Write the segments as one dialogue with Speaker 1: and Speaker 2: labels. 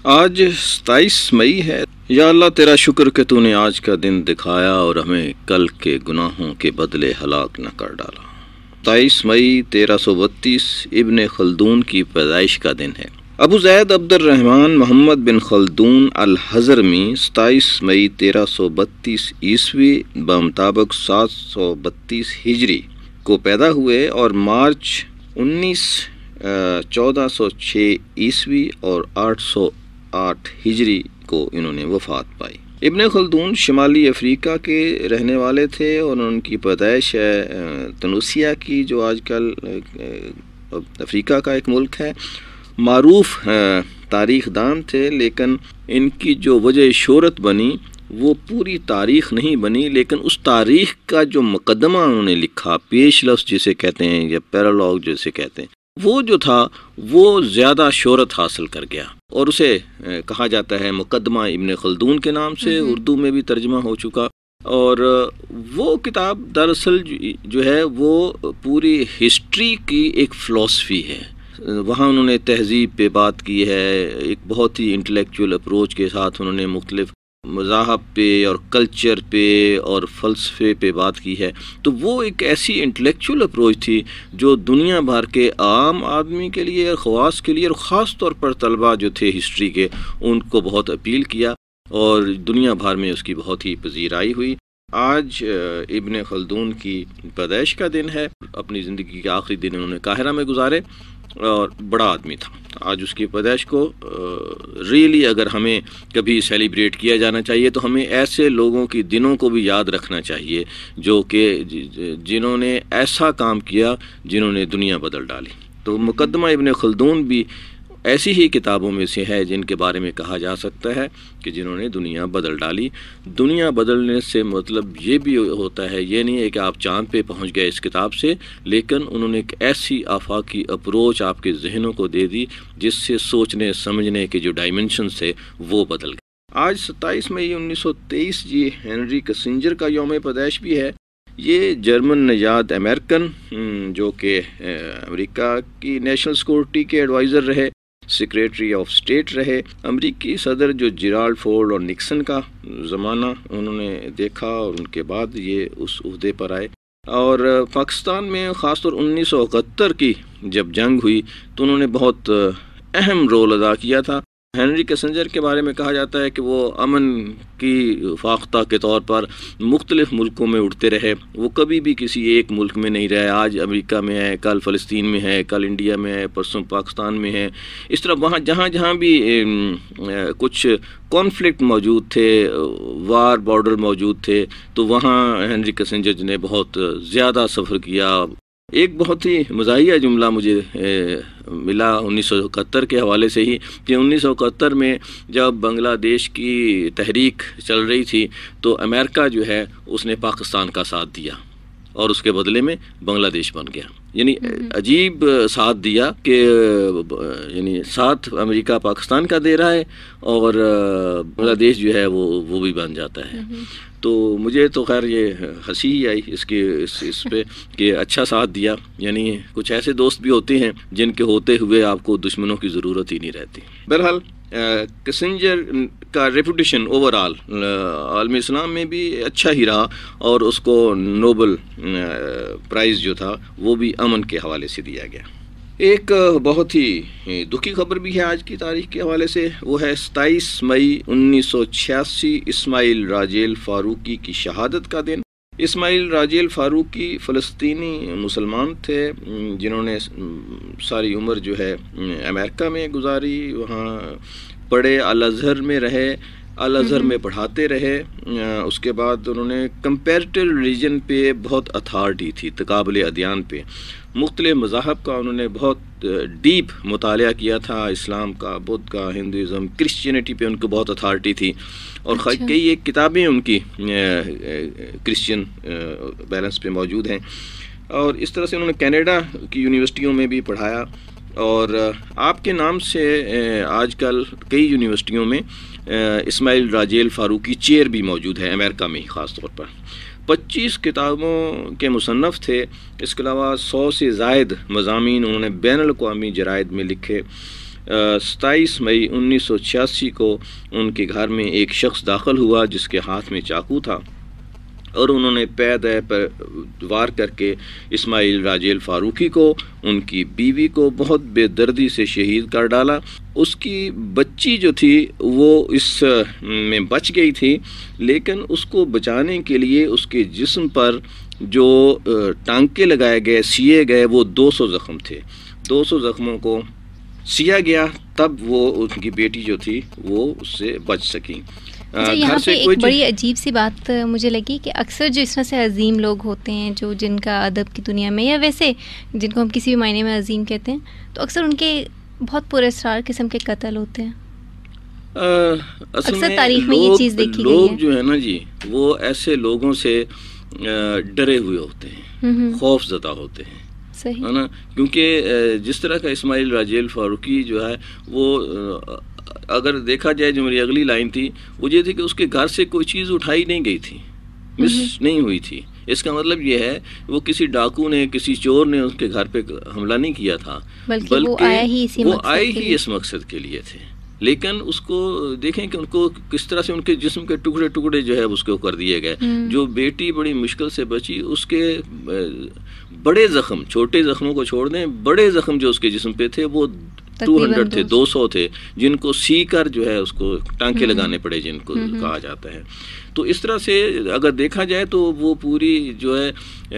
Speaker 1: آج 27 مئی ہے۔ یا اللہ تیرا شکر کہ تو نے آج کا دن دکھایا اور ہمیں کل کے گناہوں کے بدلے ہلاک نہ کر ڈالا۔ 27 مئی 1332 ابن خلدون کی پیدائش کا دن ہے۔ ابو زید عبد الرحمن محمد بن خلدون الحضرمی 27 مئی 1332 عیسوی بمطابق 732 ہجری کو پیدا ہوئے اور مارچ 1406 عیسوی اور 808 ہجری کو انہوں نے وفات پائی۔ ابن خلدون شمالی افریقہ کے رہنے والے تھے اور ان کی پیدائش تنوسیہ کی، جو آج کل افریقہ کا ایک ملک ہے۔ معروف تاریخ دان تھے، لیکن ان کی جو وجہ شہرت بنی وہ پوری تاریخ نہیں بنی، لیکن اس تاریخ کا جو مقدمہ انہوں نے لکھا، پیش لفظ جسے کہتے ہیں یا پیرالاگ جسے کہتے ہیں، وہ جو تھا وہ زیادہ شہرت حاصل کر گیا اور اسے کہا جاتا ہے مقدمہ ابن خلدون کے نام سے، اردو میں بھی ترجمہ ہو چکا۔ اور وہ کتاب دراصل جو ہے وہ پوری ہسٹری کی ایک فلسفی ہے۔ وہاں انہوں نے تہذیب پہ بات کی ہے، ایک بہت ہی انٹلیکچوئل اپروچ کے ساتھ انہوں نے مختلف مذاہب پہ اور کلچر پہ اور فلسفے پہ بات کی ہے۔ تو وہ ایک ایسی انٹلیکچوئل اپروچ تھی جو دنیا بھر کے عام آدمی کے لیے اور خواص کے لیے، اور خاص طور پر طلباء جو تھے ہسٹری کے، ان کو بہت اپیل کیا اور دنیا بھر میں اس کی بہت ہی پذیرائی ہوئی۔ آج ابن خلدون کی پیدائش کا دن ہے۔ اپنی زندگی کے آخری دن انہوں نے قاہرہ میں گزارے اور بڑا آدمی تھا۔ آج اس کی پیدائش کو ریئلی اگر ہمیں کبھی سیلیبریٹ کیا جانا چاہیے تو ہمیں ایسے لوگوں کی دنوں کو بھی یاد رکھنا چاہیے جو کہ جنہوں نے ایسا کام کیا، جنہوں نے دنیا بدل ڈالی۔ تو مقدمہ ابن خلدون بھی ایسی ہی کتابوں میں سے ہے جن کے بارے میں کہا جا سکتا ہے کہ جنہوں نے دنیا بدل ڈالی۔ دنیا بدلنے سے مطلب یہ بھی ہوتا ہے، یہ نہیں ہے کہ آپ چاند پہ پہنچ گئے اس کتاب سے، لیکن انہوں نے ایک ایسی آفاقی اپروچ آپ کے ذہنوں کو دے دی جس سے سوچنے سمجھنے کے جو ڈائمنشنز تھے وہ بدل گئے۔ آج 27 مئی 1923 ہنری کسنجر کا یوم پیدائش بھی ہے۔ یہ جرمن نژاد امریکن جو کہ امریکہ کی نیشنل سیکورٹی کے ایڈوائزر رہے، سیکریٹری آف اسٹیٹ رہے۔ امریکی صدر جو جیرالڈ فورڈ اور نکسن کا زمانہ انہوں نے دیکھا اور ان کے بعد یہ اس عہدے پر آئے۔ اور پاکستان میں خاص طور 1971 کی جب جنگ ہوئی تو انہوں نے بہت اہم رول ادا کیا تھا۔ ہنری کسنجر کے بارے میں کہا جاتا ہے کہ وہ امن کی فاختہ کے طور پر مختلف ملکوں میں اڑتے رہے، وہ کبھی بھی کسی ایک ملک میں نہیں رہے۔ آج امریکہ میں ہے، کل فلسطین میں ہے، کل انڈیا میں ہے، پرسوں پاکستان میں ہے۔ اس طرح وہاں جہاں بھی کچھ کانفلکٹ موجود تھے، وار بارڈر موجود تھے، تو وہاں ہنری کسنجر نے بہت زیادہ سفر کیا۔ ایک بہت ہی مزاحیہ جملہ مجھے ملا 1971 کے حوالے سے ہی کہ 1971 میں جب بنگلہ دیش کی تحریک چل رہی تھی تو امریکہ جو ہے اس نے پاکستان کا ساتھ دیا اور اس کے بدلے میں بنگلہ دیش بن گیا۔ یعنی عجیب ساتھ دیا کہ یعنی ساتھ امریکہ پاکستان کا دے رہا ہے اور بنگلہ دیش جو ہے وہ بھی بن جاتا ہے۔ تو مجھے تو خیر یہ ہنسی ہی آئی اس پہ کہ اچھا ساتھ دیا۔ یعنی کچھ ایسے دوست بھی ہوتے ہیں جن کے ہوتے ہوئے آپ کو دشمنوں کی ضرورت ہی نہیں رہتی۔ بہرحال کسنجر کا ریپوٹیشن اوور آل عالم اسلام میں بھی اچھا ہی رہا اور اس کو نوبل پرائز جو تھا وہ بھی امن کے حوالے سے دیا گیا۔ ایک بہت ہی دکھی خبر بھی ہے آج کی تاریخ کے حوالے سے، وہ ہے 27 مئی 1986 اسماعیل راجیل فاروقی کی شہادت کا دن۔ اسماعیل راجیل فاروقی فلسطینی مسلمان تھے جنہوں نے ساری عمر جو ہے امریکہ میں گزاری، وہاں پڑھے، الازہر میں رہے، الازہر میں پڑھاتے رہے۔ اس کے بعد انہوں نے کمپیریٹو ریلیجن پہ بہت اتھارٹی تھی، تقابل ادیان پہ، مختلف مذاہب کا انہوں نے بہت ڈیپ مطالعہ کیا تھا، اسلام کا، بدھ کا، ہندوازم، کرسچینٹی پہ ان کو بہت اتھارٹی تھی اور کئی ایک کتابیں ان کی کرسچین بیلنس پہ موجود ہیں۔ اور اس طرح سے انہوں نے کینیڈا کی یونیورسٹیوں میں بھی پڑھایا اور آپ کے نام سے آج کل کئی یونیورسٹیوں میں اسماعیل راجیل فاروقی چیئر بھی موجود ہے، امریکہ میں ہی خاص طور پر۔ 25 کتابوں کے مصنف تھے، اس کے علاوہ 100 سے زائد مضامین انہوں نے بین الاقوامی جرائد میں لکھے۔ 27 مئی 1986 کو ان کے گھر میں ایک شخص داخل ہوا جس کے ہاتھ میں چاقو تھا، اور انہوں نے پے دے پر وار کر کے اسماعیل راجیل فاروقی کو، ان کی بیوی کو بہت بے دردی سے شہید کر ڈالا۔ اس کی بچی جو تھی وہ اس میں بچ گئی تھی، لیکن اس کو بچانے کے لیے اس کے جسم پر جو ٹانکے لگائے گئے، سیے گئے، وہ 200 زخم تھے۔ 200 زخموں کو سیا گیا، تب وہ ان کی بیٹی جو تھی وہ اس سے بچ سکی۔
Speaker 2: یہاں پہ ایک بڑی عجیب سی بات مجھے لگی کہ اکثر جو اس طرح سے عظیم لوگ ہوتے ہیں، جو جن کا ادب کی دنیا میں یا ویسے جن کو ہم کسی بھی معنی میں عظیم کہتے ہیں، تو اکثر ان کے بہت پراسرار قسم کے قتل ہوتے ہیں۔ اکثر تاریخ میں یہ چیز دیکھی گئی ہے۔
Speaker 1: لوگ جو ہے نا جی، وہ ایسے لوگوں سے ڈرے ہوئے ہوتے ہیں، خوف زدہ ہوتے ہیں، ہے نا، کیونکہ جس طرح کا اسماعیل راجیل فاروقی جو ہے وہ اگر دیکھا جائے، جو میری اگلی لائن تھی وہ یہ تھی کہ اس کے گھر سے کوئی چیز اٹھائی نہیں گئی تھی، مس نہیں ہوئی تھی۔ اس کا مطلب یہ ہے وہ کسی ڈاکو نے، کسی چور نے اس کے گھر پہ حملہ نہیں کیا تھا، بلکہ وہ آئے ہی اس مقصد کے لیے تھے۔ لیکن اس کو دیکھیں کہ ان کو کس طرح سے ان کے جسم کے ٹکڑے ٹکڑے جو ہے اس کو کر دیے گئے۔ جو بیٹی بڑی مشکل سے بچی، اس کے بڑے زخم، چھوٹے زخموں کو چھوڑ دیں، بڑے زخم جو اس کے جسم پہ تھے وہ 200 تھے، 200 تھے، جن کو سی کر جو ہے اس کو ٹانکے لگانے پڑے، جن کو کہا جاتا ہے۔ تو اس طرح سے اگر دیکھا جائے تو وہ پوری جو ہے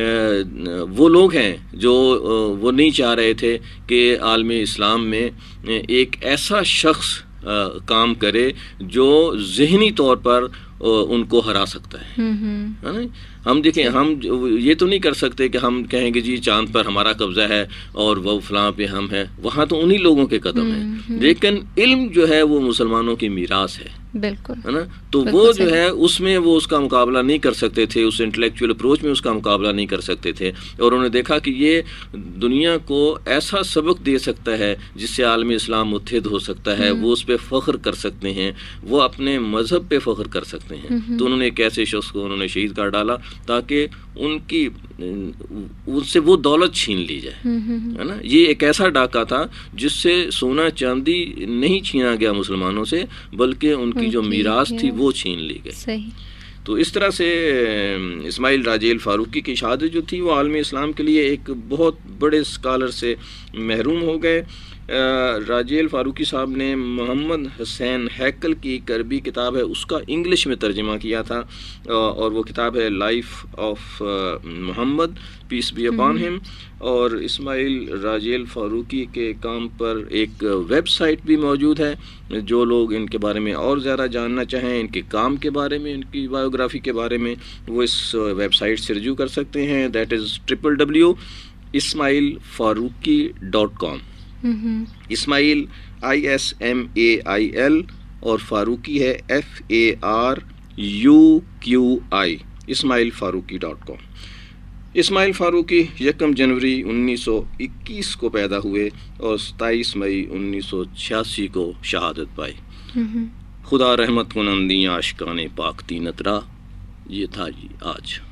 Speaker 1: وہ لوگ ہیں جو وہ نہیں چاہ رہے تھے کہ عالم اسلام میں ایک ایسا شخص کام کرے جو ذہنی طور پر ان کو ہرا سکتا ہے۔ ہم دیکھیں، ہم یہ تو نہیں کر سکتے کہ ہم کہیں کہ جی چاند پر ہمارا قبضہ ہے اور وہ فلاں پہ ہم ہیں، وہاں تو انہی لوگوں کے قدم ہیں، لیکن علم جو ہے وہ مسلمانوں کی میراث ہے،
Speaker 2: بالکل،
Speaker 1: ہے نا، تو وہ جو ہے اس میں وہ اس کا مقابلہ نہیں کر سکتے تھے، اس انٹلیکچوئل اپروچ میں اس کا مقابلہ نہیں کر سکتے تھے، اور انہوں نے دیکھا کہ یہ دنیا کو ایسا سبق دے سکتا ہے جس سے عالم اسلام متحد ہو سکتا ہے، وہ اس پہ فخر کر سکتے ہیں، وہ اپنے مذہب پہ فخر کر سکتے ہیں۔ تو انہوں نے ایک ایسے شخص کو انہوں نے شہید کر ڈالا تاکہ ان سے وہ دولت چھین لی جائے، ہے نا۔ یہ ایک ایسا ڈاکہ تھا جس سے سونا چاندی نہیں چھینا گیا مسلمانوں سے، بلکہ ان کی جو میراث تھی وہ چھین لی گئی۔ تو اس طرح سے اسماعیل راجیل فاروقی کی شہادت جو تھی وہ عالم اسلام کے لیے ایک بہت بڑے اسکالر سے محروم ہو گئے۔ راجیل فاروقی صاحب نے محمد حسین ہیکل کی ایک عربی کتاب ہے، اس کا انگلش میں ترجمہ کیا تھا، اور وہ کتاب ہے life of Muhammad, peace be upon him. اور اسماعیل راجیل فاروقی کے کام پر ایک ویب سائٹ بھی موجود ہے، جو لوگ ان کے بارے میں اور زیادہ جاننا چاہیں، ان کے کام کے بارے میں، ان کی بایوگرافی کے بارے میں، وہ اس ویب سائٹ سے رجوع کر سکتے ہیں، that is www.ismailfaruqi.com۔ Ismail ISMAIL اور فاروقی ہے FARUQI، ismailfaruqi.com۔ اسماعیل فاروقی 1 جنوری 1921 کو پیدا ہوئے اور 27 مئی 1986 کو شہادت پائی۔ خدا رحمت کنندی عاشقان پاک تینت را، یہ تھا جی آج۔